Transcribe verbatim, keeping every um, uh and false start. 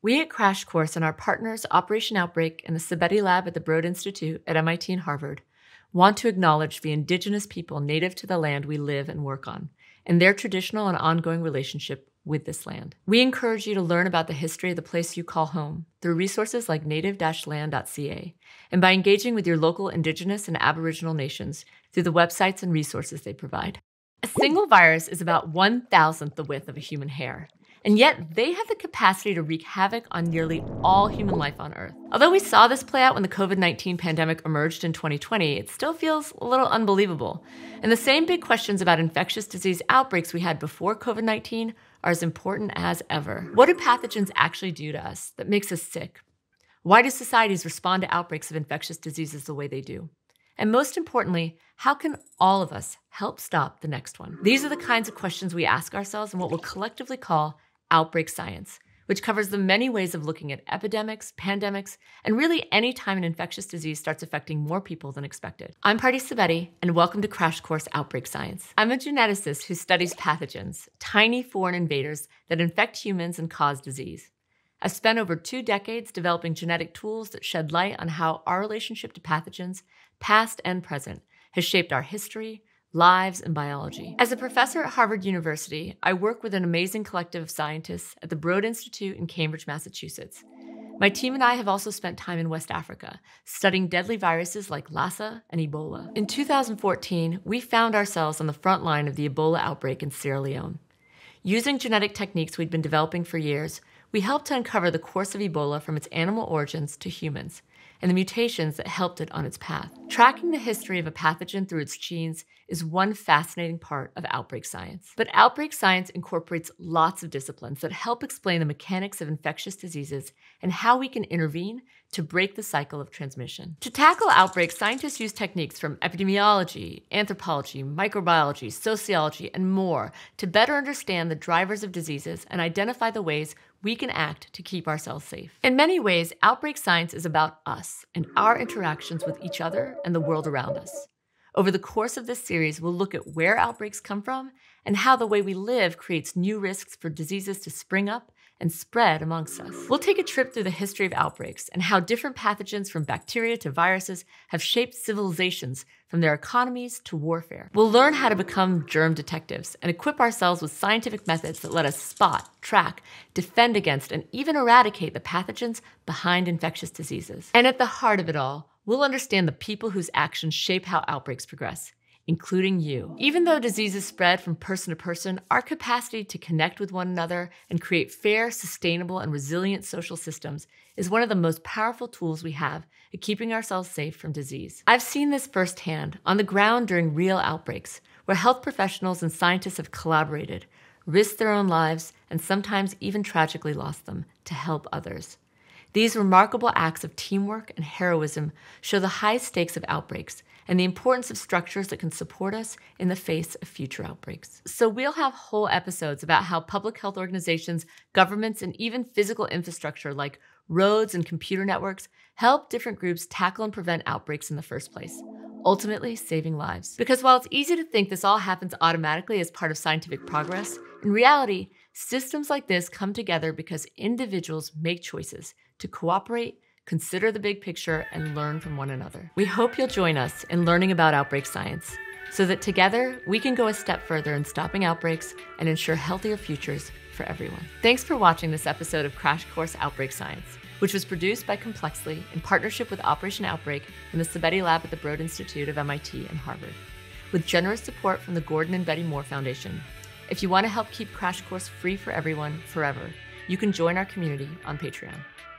We at Crash Course and our partners Operation Outbreak and the Sabeti Lab at the Broad Institute at M I T and Harvard want to acknowledge the indigenous people native to the land we live and work on, and their traditional and ongoing relationship with this land. We encourage you to learn about the history of the place you call home through resources like native dash land dot c a and by engaging with your local indigenous and aboriginal nations through the websites and resources they provide. A single virus is about one thousandth the width of a human hair, and yet they have the capacity to wreak havoc on nearly all human life on Earth. Although we saw this play out when the COVID nineteen pandemic emerged in twenty twenty, it still feels a little unbelievable. And the same big questions about infectious disease outbreaks we had before COVID nineteen are as important as ever. What do pathogens actually do to us that makes us sick? Why do societies respond to outbreaks of infectious diseases the way they do? And most importantly, how can all of us help stop the next one? These are the kinds of questions we ask ourselves in what we'll collectively call outbreak science, which covers the many ways of looking at epidemics, pandemics, and really any time an infectious disease starts affecting more people than expected. I'm Pardis Sabeti, and welcome to Crash Course Outbreak Science. I'm a geneticist who studies pathogens, tiny foreign invaders that infect humans and cause disease. I've spent over two decades developing genetic tools that shed light on how our relationship to pathogens, past and present, has shaped our history, lives, and biology. As a professor at Harvard University, I work with an amazing collective of scientists at the Broad Institute in Cambridge, Massachusetts. My team and I have also spent time in West Africa, studying deadly viruses like Lassa and Ebola. In two thousand fourteen, we found ourselves on the front line of the Ebola outbreak in Sierra Leone. Using genetic techniques we'd been developing for years, we helped to uncover the course of Ebola from its animal origins to humans, and the mutations that helped it on its path. Tracking the history of a pathogen through its genes is one fascinating part of outbreak science. But outbreak science incorporates lots of disciplines that help explain the mechanics of infectious diseases and how we can intervene to break the cycle of transmission. To tackle outbreaks, scientists use techniques from epidemiology, anthropology, microbiology, sociology, and more to better understand the drivers of diseases and identify the ways we can act to keep ourselves safe. In many ways, outbreak science is about us and our interactions with each other and the world around us. Over the course of this series, we'll look at where outbreaks come from and how the way we live creates new risks for diseases to spring up and spread amongst us. We'll take a trip through the history of outbreaks and how different pathogens from bacteria to viruses have shaped civilizations from their economies to warfare. We'll learn how to become germ detectives and equip ourselves with scientific methods that let us spot, track, defend against, and even eradicate the pathogens behind infectious diseases. And at the heart of it all, we'll understand the people whose actions shape how outbreaks progress, including you. Even though diseases spread from person to person, our capacity to connect with one another and create fair, sustainable, and resilient social systems is one of the most powerful tools we have at keeping ourselves safe from disease. I've seen this firsthand on the ground during real outbreaks, where health professionals and scientists have collaborated, risked their own lives, and sometimes even tragically lost them to help others. These remarkable acts of teamwork and heroism show the high stakes of outbreaks and the importance of structures that can support us in the face of future outbreaks. So we'll have whole episodes about how public health organizations, governments, and even physical infrastructure like roads and computer networks help different groups tackle and prevent outbreaks in the first place, ultimately saving lives. Because while it's easy to think this all happens automatically as part of scientific progress, in reality, systems like this come together because individuals make choices to cooperate, consider the big picture, and learn from one another. We hope you'll join us in learning about outbreak science so that together we can go a step further in stopping outbreaks and ensure healthier futures for everyone. Thanks for watching this episode of Crash Course Outbreak Science, which was produced by Complexly in partnership with Operation Outbreak and the Sabeti Lab at the Broad Institute of M I T and Harvard, with generous support from the Gordon and Betty Moore Foundation. If you want to help keep Crash Course free for everyone forever, you can join our community on Patreon.